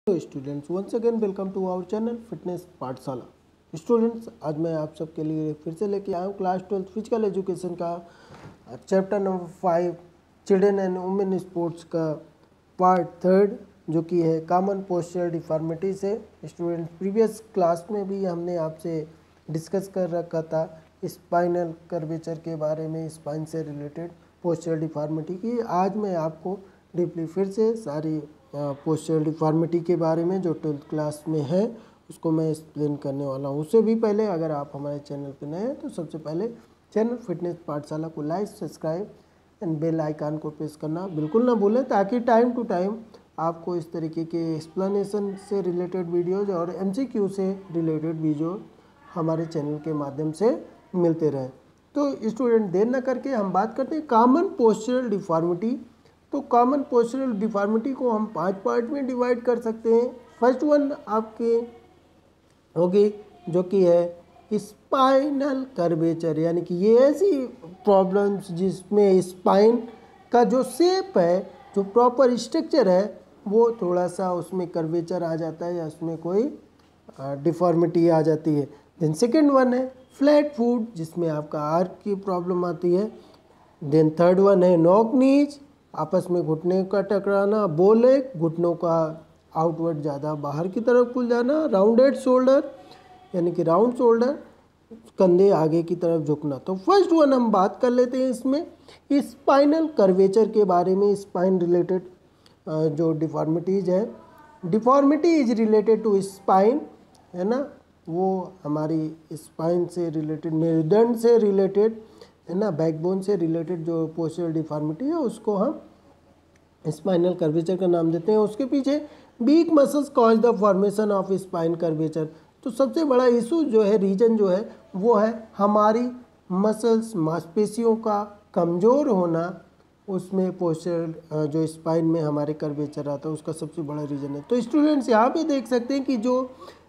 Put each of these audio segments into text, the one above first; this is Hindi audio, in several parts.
Hello students, once again welcome to our channel Fitness Pathshala. Students, आज मैं आप सबके लिए फिर से लेके आया हूँ क्लास 12 फिजिकल एजुकेशन का chapter number 5 children and women sports का पार्ट 3 जो कि है कॉमन पोस्चरल डिफॉर्मिटी से। स्टूडेंट, प्रीवियस क्लास में भी हमने आपसे डिस्कस कर रखा था स्पाइनल कर्वेचर के बारे में, स्पाइन से रिलेटेड पोस्चरल डिफॉर्मिटी की। आज मैं आपको डीपली फिर से सारी पोस्चरल डिफॉर्मिटी के बारे में जो 12th क्लास में है उसको मैं एक्सप्लेन करने वाला हूँ। उससे भी पहले अगर आप हमारे चैनल पर नए हैं तो सबसे पहले चैनल फिटनेस पाठशाला को like, subscribe and bell icon को प्रेस करना बिल्कुल ना भूलें, ताकि टाइम टू टाइम आपको इस तरीके के एक्सप्लेनेशन से रिलेटेड वीडियोज़ और MCQ से रिलेटेड वीडियो हमारे चैनल के माध्यम से मिलते रहें। तो स्टूडेंट, देर न करके हम बात करते हैं कॉमन पोस्चरल डिफॉर्मिटी। तो कॉमन पोस्चरल डिफॉर्मिटी को हम 5 पार्ट में डिवाइड कर सकते हैं। फर्स्ट वन आपके होगी जो कि है स्पाइनल कर्वेचर, यानी कि ये ऐसी प्रॉब्लम्स जिसमें स्पाइन का जो शेप है, जो प्रॉपर स्ट्रक्चर है, वो थोड़ा सा उसमें कर्वेचर आ जाता है या उसमें कोई डिफॉर्मिटी आ जाती है। देन सेकेंड वन है फ्लैट फुट, जिसमें आपका आर्क की प्रॉब्लम आती है। देन थर्ड वन है नॉक नीज, आपस में घुटने का टकराना। बो लेग, घुटनों का आउटवर्ड ज़्यादा बाहर की तरफ खुल जाना। राउंडेड शोल्डर, यानी कि राउंड शोल्डर, कंधे आगे की तरफ झुकना। तो फर्स्ट वन हम बात कर लेते हैं इसमें स्पाइनल कर्वेचर के बारे में। स्पाइन रिलेटेड जो डिफॉर्मिटीज़ है, deformity is related to spine, है ना, वो हमारी स्पाइन से रिलेटेड, मेरुदंड से रिलेटेड, है ना, बैकबोन से रिलेटेड जो पोस्चरल डिफॉर्मिटी है उसको हम स्पाइनल कर्वेचर का नाम देते हैं। उसके पीछे weak muscles cause the formation of spine curvature. तो सबसे बड़ा इशू जो है, रीजन जो है, वो है हमारी मसल्स, मांसपेशियों का कमज़ोर होना। उसमें पोस्चरल जो स्पाइन में हमारे कर्वेचर आता है उसका सबसे बड़ा रीज़न है। तो स्टूडेंट्स, यहाँ पे देख सकते हैं कि जो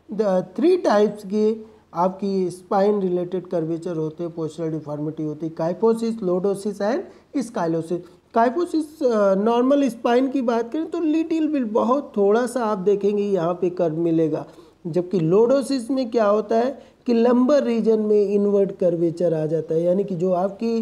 3 टाइप्स की आपकी स्पाइन रिलेटेड कर्वेचर होते हैं, पोस्चरल डिफॉर्मिटी होती है, kyphosis, lordosis and scoliosis. Kyphosis normal spine की बात करें तो लिटिल बिल, बहुत थोड़ा सा आप देखेंगे यहाँ पे कर्व मिलेगा। जबकि लोडोसिस में क्या होता है कि लंबर रीजन में इनवर्ट कर्वेचर आ जाता है, यानी कि जो आपकी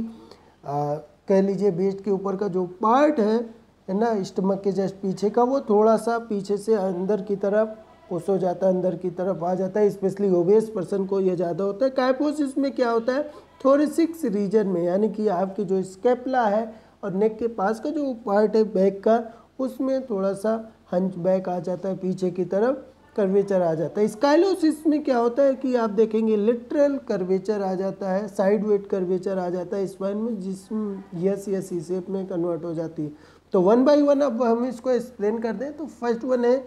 कह लीजिए वेस्ट के ऊपर का जो पार्ट है ना, स्टमक के जस्ट पीछे का, वो थोड़ा सा पीछे से अंदर की तरफ पुश हो जाता है, अंदर की तरफ आ जाता है। स्पेशली ओबेस पर्सन को ये ज़्यादा होता है। काइफोसिस में क्या होता है, थोरेसिक्स रीजन में, यानी कि आपकी जो स्केपुला है और नेक के पास का जो पार्ट है बैक का, उसमें थोड़ा सा हंच बैक आ जाता है, पीछे की तरफ कर्वेचर आ जाता है। स्काइलोसिस में क्या होता है कि आप देखेंगे लिटरल कर्वेचर आ जाता है, साइड वेट कर्वेचर आ जाता है स्पाइन में, जिसमें यस या सी शेप में कन्वर्ट हो जाती है। तो वन बाय वन अब हम इसको एक्सप्लेन कर दें। तो फर्स्ट वन है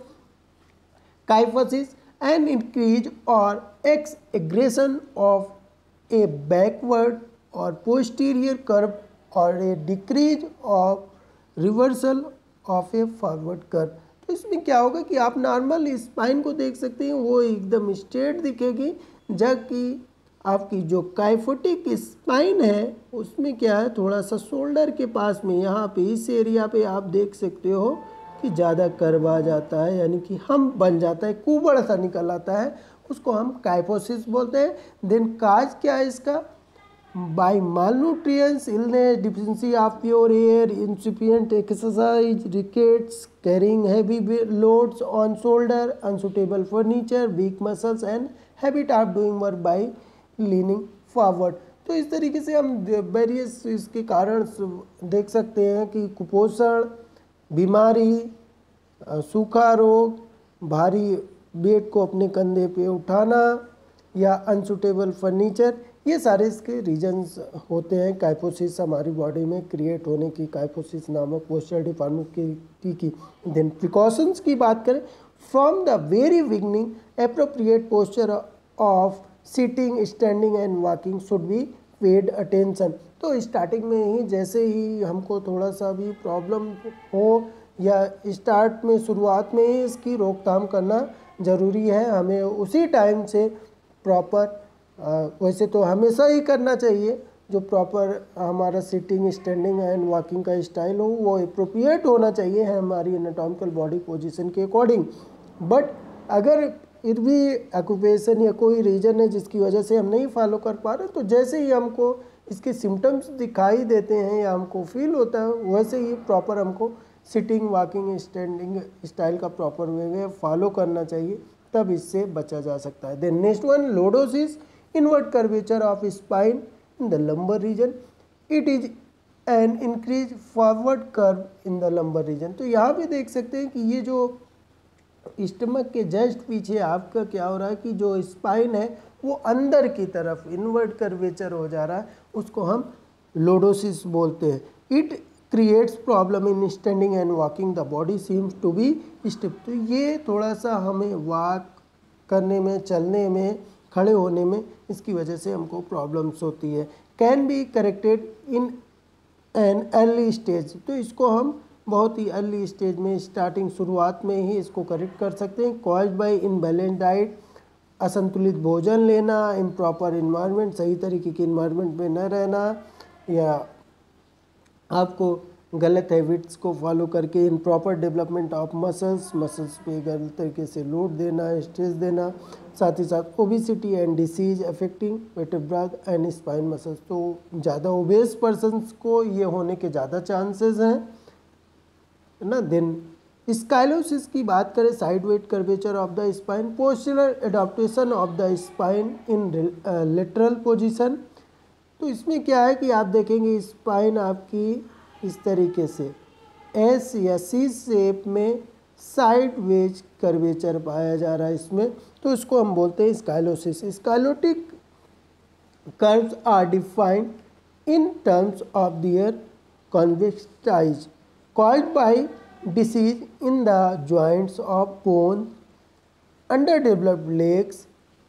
kyphosis, an increase or aggression of a backward or posterior curve or a decrease of reversal of a forward curve। तो इसमें क्या होगा कि आप नॉर्मल स्पाइन को देख सकते हैं, वो एकदम स्ट्रेट दिखेगी, जबकि आपकी जो काइफोटिक स्पाइन है उसमें क्या है, थोड़ा सा शोल्डर के पास में, यहाँ पे इस एरिया पे आप देख सकते हो कि ज़्यादा कर्व आ जाता है, यानी कि हम बन जाता है, कुबड़ सा निकल आता है, उसको हम काइफोसिस बोलते हैं। देन काज क्या है इसका, by malnutrients, illness, deficiency of pure air, insufficient exercise, rickets, carrying heavy loads on shoulder, unsuitable furniture, weak muscles and habit of doing work by leaning forward. तो इस तरीके से हम वेरियस इसके कारण देख सकते हैं कि कुपोषण, बीमारी, सूखा रोग, भारी वेट को अपने कंधे पे उठाना या अनसुटेबल फर्नीचर, ये सारे इसके रीजंस होते हैं काइफोसिस हमारी बॉडी में क्रिएट होने की, काइफोसिस नामक पोस्चरल डिफॉर्मिटी की। देन प्रिकॉशंस की बात करें, from the very beginning appropriate posture of sitting, standing and walking should be paid attention. तो स्टार्टिंग में ही, जैसे ही हमको थोड़ा सा भी प्रॉब्लम हो या स्टार्ट में, शुरुआत में ही इसकी रोकथाम करना ज़रूरी है। हमें उसी टाइम से प्रॉपर, वैसे तो हमेशा ही करना चाहिए, जो प्रॉपर हमारा सिटिंग, स्टैंडिंग एंड वॉकिंग का स्टाइल हो वो एप्रोप्रिएट होना चाहिए है हमारी एनाटॉमिकल बॉडी पोजीशन के अकॉर्डिंग। बट अगर फिर भी ऑक्यूपेशन या कोई रीजन है जिसकी वजह से हम नहीं फॉलो कर पा रहे, तो जैसे ही हमको इसके सिम्टम्स दिखाई देते हैं या हमको फील होता है, वैसे ही प्रॉपर हमको सिटिंग, वॉकिंग, स्टैंडिंग स्टाइल का प्रॉपर वे में फॉलो करना चाहिए, तब इससे बचा जा सकता है। Then next one, lordosis, invert curvature of spine in the lumbar region, it is an increase forward curve in the lumbar region. तो यहाँ पे देख सकते हैं कि ये जो स्टमक के जस्ट पीछे आपका क्या हो रहा है कि जो स्पाइन है वो अंदर की तरफ इनवर्ट कर्वेचर हो जा रहा है, उसको हम लोडोसिस बोलते हैं। It creates problem in standing and walking, the body seems to be stiff. तो ये थोड़ा सा हमें वॉक करने में, चलने में, खड़े होने में, इसकी वजह से हमको प्रॉब्लम्स होती है। Can be corrected in an early stage, तो इसको हम बहुत ही अर्ली स्टेज में, स्टार्टिंग शुरुआत में ही इसको करेक्ट कर सकते हैं। कॉज्ड बाय इनबैलेंस डाइट, असंतुलित भोजन लेना, इम्प्रॉपर इन्वायरमेंट, सही तरीके के इन्वायरमेंट में न रहना, या आपको गलत हैबिट्स को फॉलो करके इम्प्रॉपर डेवलपमेंट ऑफ मसल्स पे गलत तरीके से लोड देना, स्ट्रेस देना, साथ ही साथ obesity and disease affecting vertebra and spine muscles. तो ज़्यादा ओबेस पर्सनस को ये होने के ज़्यादा चांसेस हैं ना। देन स्काइलोसिस की बात करें, side weight curvature of the spine, postural adaptation of the spine in lateral position. तो इसमें क्या है कि आप देखेंगे स्पाइन आपकी इस तरीके से एस या सी शेप में साइड वेज कर्वेचर पाया जा रहा है इसमें, तो इसको हम बोलते हैं scoliosis. Scoliotic curves are defined in terms of their convex caused by disease in the joints of bone, underdeveloped legs,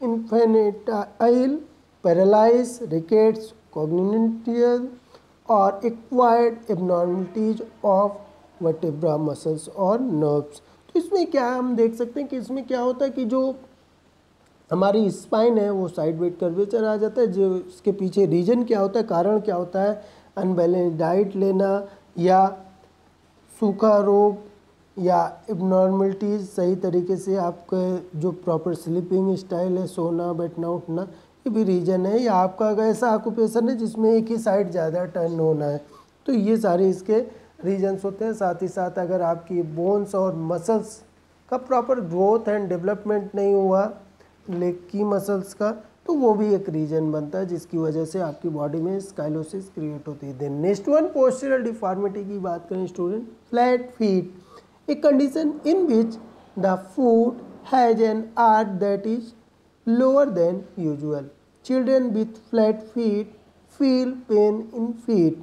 infantile paralysis, rickets, congenital or acquired abnormalities of vertebra muscles और nerves। तो इसमें क्या हम देख सकते हैं कि इसमें क्या होता है कि जो हमारी स्पाइन है वो साइड वेट कर्वेचर आ जाता है। जो इसके पीछे रीजन क्या होता है, कारण क्या होता है, अनबैलेंस डाइट लेना या सूखा रोग या एबनॉर्मलिटीज़, सही तरीके से आपका जो प्रॉपर स्लीपिंग स्टाइल है, सोना बैठना उठना, ये भी रीजन है, या आपका अगर ऐसा ऑक्यूपेशन है जिसमें एक ही साइड ज़्यादा टर्न होना है, तो ये सारे इसके रीजन्स होते हैं। साथ ही साथ अगर आपकी बोन्स और मसल्स का प्रॉपर ग्रोथ एंड डेवलपमेंट नहीं हुआ लेग की मसल्स का, तो वो भी एक रीजन बनता है जिसकी वजह से आपकी बॉडी में स्काइलोसिस क्रिएट होती है। Then next one, postural deformity की बात करें student, flat feet, a condition in which the foot has an arch that is lower than usual. Children with flat feet feel pain in feet.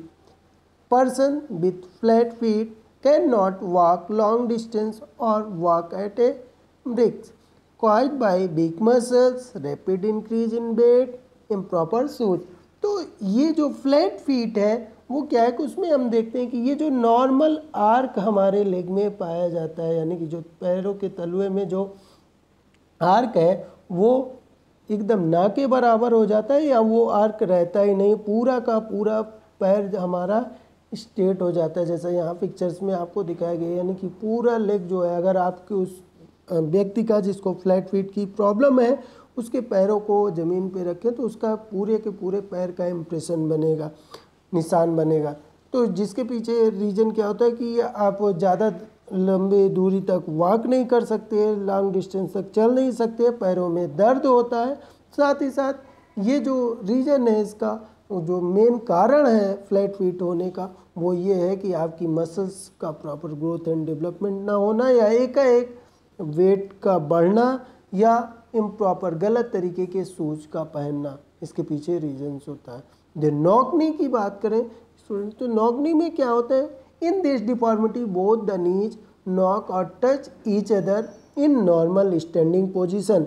Person with flat feet can not walk long distance और walk at a brisk, caused by weak muscles, rapid increase in weight, improper shoes। तो ये जो फ्लैट फीट है वो क्या है कि उसमें हम देखते हैं कि ये जो नॉर्मल आर्क हमारे लेग में पाया जाता है, यानी कि जो पैरों के तलवे में जो आर्क है वो एकदम ना के बराबर हो जाता है, या वो आर्क रहता ही नहीं, पूरा का पूरा पैर हमारा स्ट्रेट हो जाता है, जैसा यहाँ पिक्चर्स में आपको दिखाया गया। यानी कि पूरा लेग जो है, अगर आपके उस व्यक्ति का जिसको फ्लैट फीट की प्रॉब्लम है उसके पैरों को ज़मीन पे रखें तो उसका पूरे के पूरे पैर का इम्प्रेशन बनेगा, निशान बनेगा। तो जिसके पीछे रीज़न क्या होता है कि आप ज़्यादा लंबी दूरी तक वॉक नहीं कर सकते, लॉन्ग डिस्टेंस तक चल नहीं सकते, पैरों में दर्द होता है। साथ ही साथ ये जो रीज़न है, इसका जो मेन कारण है फ्लैट फीट होने का, वो ये है कि आपकी मसल्स का प्रॉपर ग्रोथ एंड डेवलपमेंट ना होना, या एकाएक वेट का बढ़ना, या इम्प्रॉपर गलत तरीके के शूज का पहनना, इसके पीछे रीजन्स होता है। जो नॉकनी की बात करें स्टूडेंट, तो नॉकनी में क्या होता है, in this deformity both the knees knock और touch each other in normal standing position.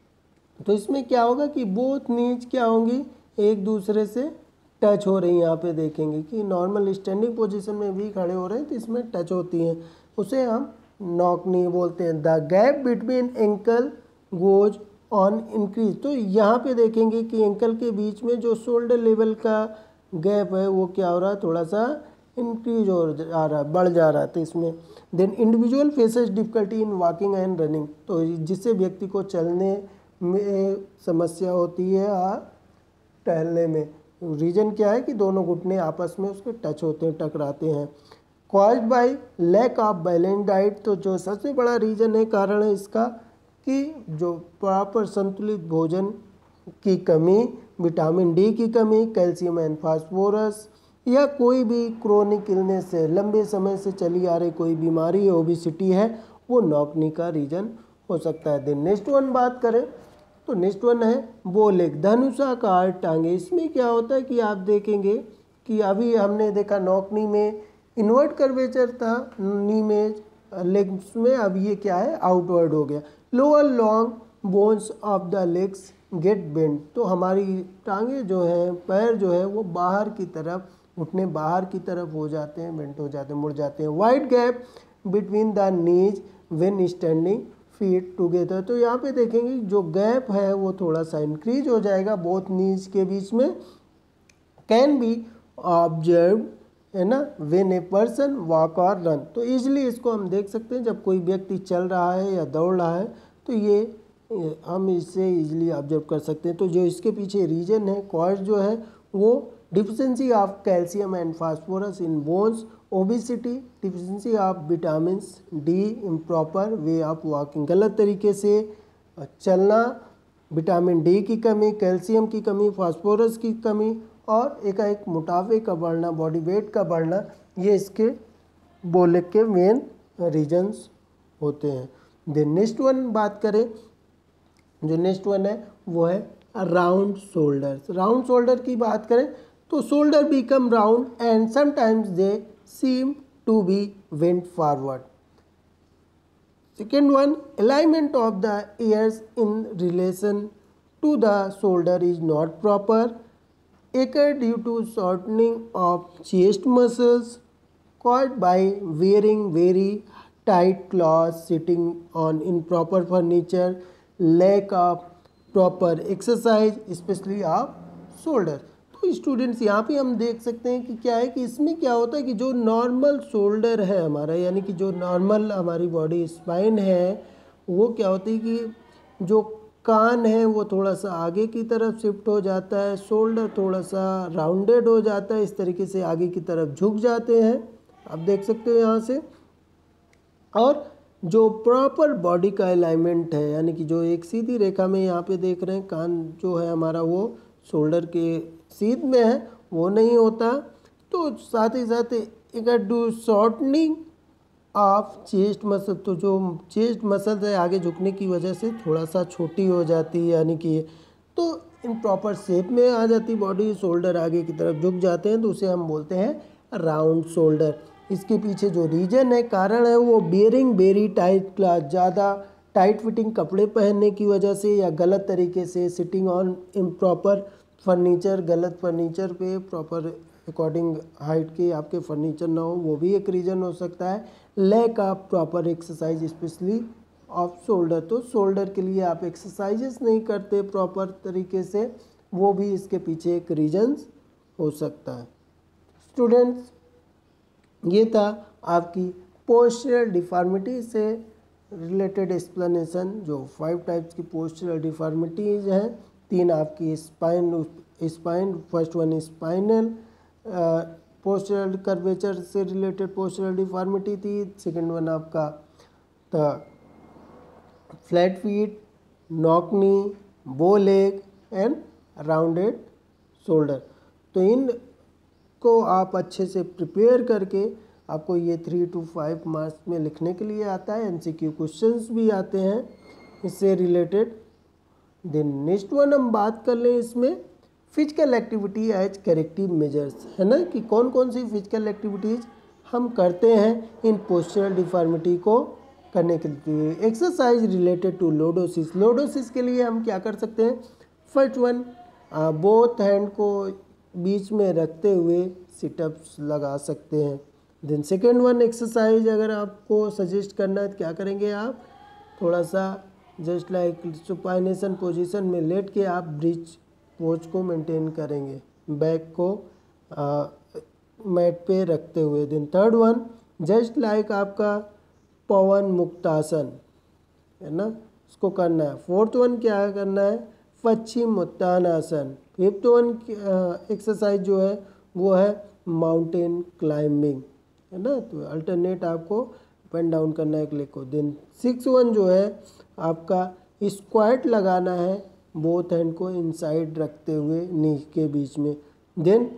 तो इसमें क्या होगा कि बोथ नीज क्या होंगी, एक दूसरे से टच हो रही हैं। यहाँ पे देखेंगे कि नॉर्मल स्टैंडिंग पोजीशन में भी खड़े हो रहे हैं तो इसमें टच होती हैं, उसे हम नॉक नी बोलते हैं। The gap between ankle goes on increase. तो यहाँ पे देखेंगे कि एंकल के बीच में जो शोल्डर लेवल का गैप है वो क्या हो रहा है, थोड़ा सा इंक्रीज हो जा रहा है, बढ़ जा रहा है। तो इसमें then individual faces difficulty in walking and running, तो जिससे व्यक्ति को चलने में समस्या होती है और टहलने में। रीज़न क्या है कि दोनों घुटने आपस में उसके टच होते हैं, टकराते हैं। Caused by lack of balance diet, तो जो सबसे बड़ा रीज़न है, कारण है इसका कि जो प्रॉपर संतुलित भोजन की कमी, विटामिन डी की कमी, कैल्शियम एंड फास्फोरस, या कोई भी क्रोनिक इलनेस है, लंबे समय से चली आ रही कोई बीमारी है, ओबेसिटी है, वो नॉकनी का रीज़न हो सकता है। देन नेक्स्ट वन बात करें तो नेक्स्ट वन है बो लेग, धनुषाकार टांगे। इसमें क्या होता है कि आप देखेंगे कि अभी हमने देखा नॉकनी में इनवर्ट कर्वेचर था, नी में लेग्स में, अब ये क्या है आउटवर्ड हो गया। Lower long bones of the legs get bend, तो हमारी टांगे जो हैं, पैर जो है वो बाहर की तरफ, घुटने बाहर की तरफ हो जाते हैं, बेंट हो जाते हैं, मुड़ जाते हैं। Wide gap between the knees when standing feet together, तो यहाँ पे देखेंगे जो गैप है वो थोड़ा सा इंक्रीज हो जाएगा बोथ नीज के बीच में। कैन बी ऑब्जर्व, है ना, व्हेन ए पर्सन वॉक और रन, तो ईजिली इसको हम देख सकते हैं जब कोई व्यक्ति चल रहा है या दौड़ रहा है, तो ये हम इसे ईजिली ऑब्जर्व कर सकते हैं। तो जो इसके पीछे रीजन है, कॉज जो है वो deficiency of calcium and phosphorus in bones, obesity, deficiency of vitamin D, improper way of walking, गलत तरीके से चलना, विटामिन डी की कमी, कैल्शियम की कमी, फास्फोरस की कमी, और एकाएक मोटापे का बढ़ना, बॉडी वेट का बढ़ना, ये इसके बोलेग के मेन रीजन्स होते हैं। देन नेक्स्ट वन बात करें, जो नेक्स्ट वन है वो है राउंड शोल्डर्स। राउंड शोल्डर की बात करें तो shoulder become round and sometimes they seem to be bent forward. Second one, alignment of the ears in relation to the shoulder is not proper, occur due to shortening of chest muscles caused by wearing very tight clothes, sitting on improper furniture, lack of proper exercise especially of shoulder। तो स्टूडेंट्स यहाँ पे हम देख सकते हैं कि क्या है कि इसमें क्या होता है कि जो नॉर्मल शोल्डर है हमारा, यानी कि जो नॉर्मल हमारी बॉडी स्पाइन है, वो क्या होती है कि जो कान है वो थोड़ा सा आगे की तरफ शिफ्ट हो जाता है, शोल्डर थोड़ा सा राउंडेड हो जाता है, इस तरीके से आगे की तरफ झुक जाते हैं, आप देख सकते हो यहाँ से। और जो प्रॉपर बॉडी का अलाइनमेंट है, यानी कि जो एक सीधी रेखा में यहाँ पे देख रहे हैं, कान जो है हमारा वो शोल्डर के सीध में है, वो नहीं होता। तो साथ ही साथ एक due shortening of chest muscle, तो जो चेस्ट मसल है आगे झुकने की वजह से थोड़ा सा छोटी हो जाती है, यानी कि तो इन प्रॉपर शेप में आ जाती बॉडी, शोल्डर आगे की तरफ झुक जाते हैं, तो उसे हम बोलते हैं राउंड शोल्डर। इसके पीछे जो रीजन है, कारण है, वो बियरिंग वेरी टाइट क्लॉथ, ज़्यादा टाइट फिटिंग कपड़े पहनने की वजह से, या गलत तरीके से सिटिंग ऑन इम्प्रॉपर फर्नीचर, गलत फर्नीचर पे प्रॉपर अकॉर्डिंग हाइट के आपके फर्नीचर ना हो, वो भी एक रीज़न हो सकता है। Lack of proper exercise specially of shoulder, तो शोल्डर के लिए आप एक्सरसाइजेस नहीं करते प्रॉपर तरीके से, वो भी इसके पीछे एक रीजन्स हो सकता है। स्टूडेंट्स, ये था आपकी पोस्चरल डिफॉर्मिटी से रिलेटेड एक्सप्लेनेशन, जो 5 टाइप्स की पोस्चरल डिफॉर्मिटीज़ हैं। 3 आपकी spine, first one spinal postural curvature से रिलेटेड पोस्चरल डिफॉर्मिटी थी। सेकंड वन आपका flat feet, knock knee, bow leg and rounded shoulder. तो इन को आप अच्छे से प्रिपेयर करके, आपको ये 3 to 5 मार्क्स में लिखने के लिए आता है, MCQ क्वेश्चंस भी आते हैं इससे रिलेटेड। देन नेक्स्ट वन हम बात कर लें इसमें physical activity as corrective measures, है ना, कि कौन कौन सी फिजिकल एक्टिविटीज़ हम करते हैं इन पोस्चरल डिफॉर्मिटी को करने के लिए। Exercise related to lordosis, lordosis के लिए हम क्या कर सकते हैं। फर्स्ट वन, बोथ हैंड को बीच में रखते हुए सिटअप्स लगा सकते हैं। देन सेकेंड वन, एक्सरसाइज अगर आपको सजेस्ट करना है तो क्या करेंगे आप, थोड़ा सा जस्ट लाइक सुपाइनेशन पोजीशन में लेट के आप ब्रिज पोज को मेंटेन करेंगे, बैक को मैट पे रखते हुए। Then third one just like आपका पवन मुक्तासन है ना, इसको करना है। फोर्थ वन क्या करना है, Paschim Uttanasana. Fifth one exercise जो है वो है माउंटेन क्लाइंबिंग है ना, तो अल्टरनेट आपको अप एंड डाउन करना है एक लेग को। देन सिक्स वन जो है आपका स्क्वाट लगाना है, बोथ हैंड को इनसाइड रखते हुए नी के बीच में। देन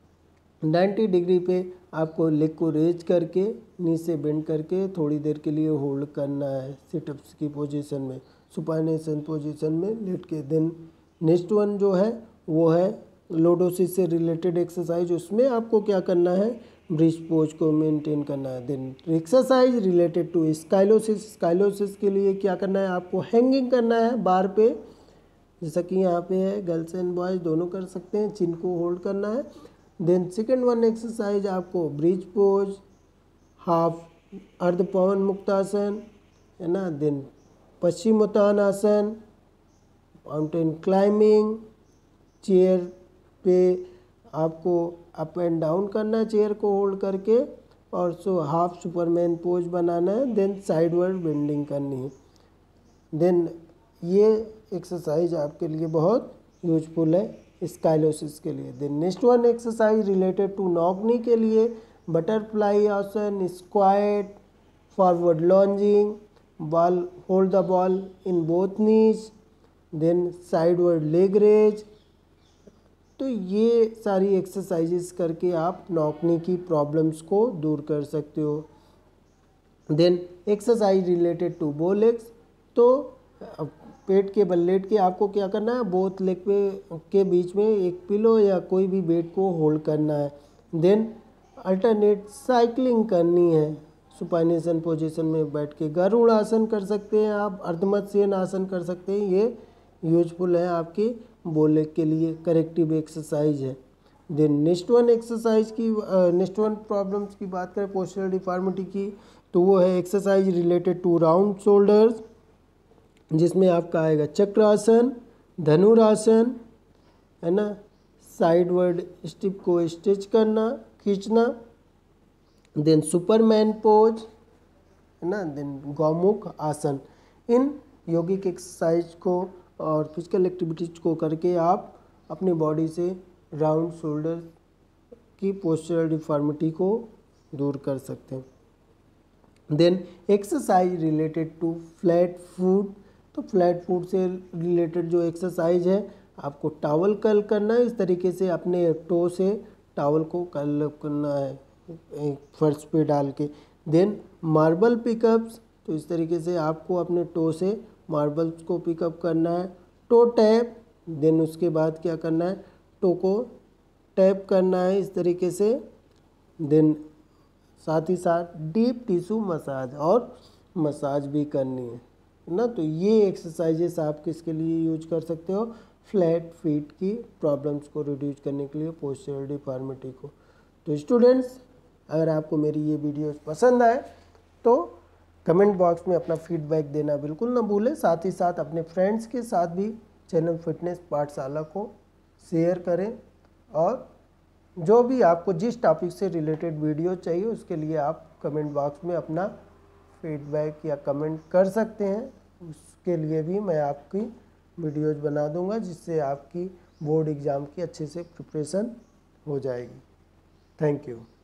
90 डिग्री पे आपको लेग को रेज करके नी से बेंड करके थोड़ी देर के लिए होल्ड करना है सिटअप्स की पोजीशन में, सुपाइनेशन पोजीशन में लेट के। देन नेक्स्ट वन जो है वो है लोडोसिस से रिलेटेड एक्सरसाइज, उसमें आपको क्या करना है, ब्रिज पोज को मेंटेन करना है। Then exercise related to scoliosis, scoliosis के लिए क्या करना है, आपको हैंगिंग करना है बार पे, जैसा कि यहाँ पे है, गर्ल्स एंड बॉयज दोनों कर सकते हैं, चिन को होल्ड करना है। देन सेकेंड वन एक्सरसाइज आपको bridge pose, half Ardha Pawan Muktasana है ना, then Paschimottanasana, mountain climbing, chair पे आपको अप एंड डाउन करना है चेयर को होल्ड करके, और हाफ सुपरमैन पोज बनाना है। देन साइडवर्ड बेंडिंग करनी है। देन ये एक्सरसाइज आपके लिए बहुत यूजफुल है स्काइलोसिस के लिए। Then next one exercise related to knock knee के लिए butterfly asana, squat, forward lunging, ball hold the ball in both knees, then sideward leg raise. तो ये सारी एक्सरसाइजेस करके आप नॉक नी की प्रॉब्लम्स को दूर कर सकते हो। Then exercise related to bow legs, तो पेट के बल लेट के आपको क्या करना है, बोथ लेग पे के बीच में एक पिलो या कोई भी बेड को होल्ड करना है। देन अल्टरनेट साइकिलिंग करनी है, सुपाइनेशन पोजीशन में बैठ के गरुड़ आसन कर सकते हैं आप, अर्धमत्स्य आसन कर सकते हैं, ये यूजफुल है आपके बो लेग के लिए, करेक्टिव एक्सरसाइज है। देन नेक्स्ट वन एक्सरसाइज की नेक्स्ट वन प्रॉब्लम्स की बात करें पोस्चरल डिफॉर्मिटी की, तो वो है exercise related to round shoulders, जिसमें आपका आएगा चक्रासन, धनुरासन है ना, साइडवर्ड स्टिप को स्ट्रेच करना, खींचना, देन सुपरमैन पोज है ना, देन गौमुख आसन। इन योगिक एक्सरसाइज को और फिजिकल एक्टिविटीज को करके आप अपनी बॉडी से राउंड शोल्डर की पोस्चरल डिफॉर्मिटी को दूर कर सकते हैं। Then exercise related to flat foot, तो फ्लैट फुट से रिलेटेड जो एक्सरसाइज है आपको टॉवल कर्ल करना है, इस तरीके से अपने टो से टॉवल को कर्ल करना है फर्श पे डाल के। देन मार्बल पिकअप्स, तो इस तरीके से आपको अपने टो से मार्बल्स को पिकअप करना है। टो टैप, देन उसके बाद क्या करना है, टो को टैप करना है इस तरीके से। देन साथ ही साथ डीप टिश्यू मसाज और मसाज भी करनी है ना, तो ये एक्सरसाइजेस आप किसके लिए यूज कर सकते हो, फ्लैट फीट की प्रॉब्लम्स को रिड्यूस करने के लिए, पोस्चरल डिफॉर्मिटी को। तो स्टूडेंट्स, अगर आपको मेरी ये वीडियोस पसंद आए तो कमेंट बॉक्स में अपना फीडबैक देना बिल्कुल ना भूलें। साथ ही साथ अपने फ्रेंड्स के साथ भी चैनल फिटनेस पाठशाला को शेयर करें, और जो भी आपको जिस टॉपिक से रिलेटेड वीडियो चाहिए उसके लिए आप कमेंट बॉक्स में अपना फीडबैक या कमेंट कर सकते हैं, उसके लिए भी मैं आपकी वीडियोज़ बना दूंगा, जिससे आपकी बोर्ड एग्ज़ाम की अच्छे से प्रिपरेशन हो जाएगी। Thank you.